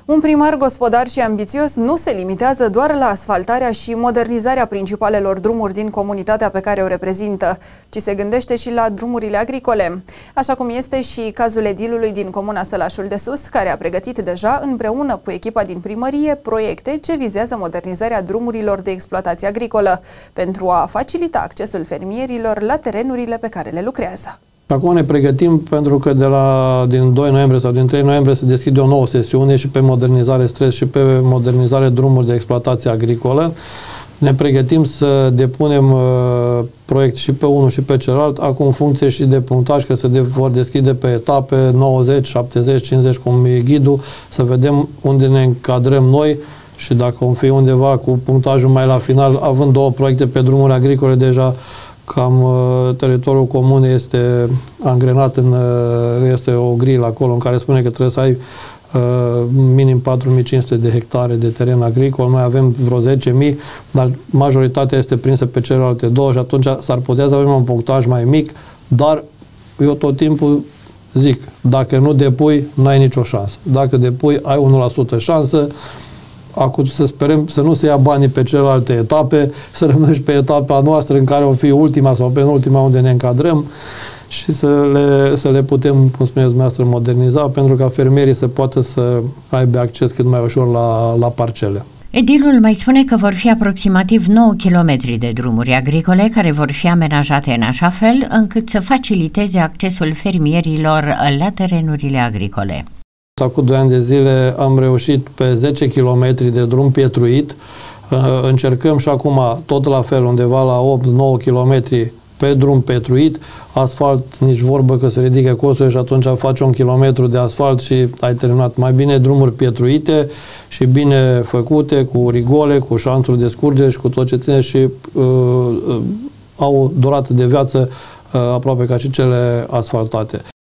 Un primar gospodar și ambițios nu se limitează doar la asfaltarea și modernizarea principalelor drumuri din comunitatea pe care o reprezintă, ci se gândește și la drumurile agricole, așa cum este și cazul edilului din comuna Sălașul de Sus, care a pregătit deja împreună cu echipa din primărie proiecte ce vizează modernizarea drumurilor de exploatație agricolă, pentru a facilita accesul fermierilor la terenurile pe care le lucrează. Acum ne pregătim pentru că din 2 noiembrie sau din 3 noiembrie se deschide o nouă sesiune și pe modernizare stres și pe modernizare drumuri de exploatație agricolă. Ne pregătim să depunem proiect și pe unul și pe celălalt, acum în funcție și de punctaj, că se vor deschide pe etape 90, 70, 50, cum e ghidul, să vedem unde ne încadrăm noi și dacă vom fi undeva cu punctajul mai la final, având 2 proiecte pe drumuri agricole, deja cam teritoriul comun este angrenat este o grilă acolo în care spune că trebuie să ai minim 4500 de hectare de teren agricol, noi avem vreo 10.000, dar majoritatea este prinsă pe celelalte 2 și atunci s-ar putea să avem un punctaj mai mic, dar eu tot timpul zic, dacă nu depui, n-ai nicio șansă. Dacă depui, ai 1% șansă. Acum să sperăm să nu se ia banii pe celelalte etape, să rămânem și pe etapa noastră în care o fi ultima sau penultima unde ne încadrăm și să le putem, cum spuneți dumneavoastră, moderniza pentru ca fermierii să poată să aibă acces cât mai ușor la parcele. Edilul mai spune că vor fi aproximativ 9 km de drumuri agricole care vor fi amenajate în așa fel încât să faciliteze accesul fermierilor la terenurile agricole. Acum 2 ani de zile am reușit pe 10 km de drum pietruit. Încercăm și acum tot la fel, undeva la 8-9 km pe drum pietruit. Asfalt, nici vorbă că se ridică costurile și atunci faci 1 kilometru de asfalt și ai terminat. Mai bine drumuri pietruite și bine făcute, cu rigole, cu șanțuri de scurgere și cu tot ce ține și au o durată de viață aproape ca și cele asfaltate.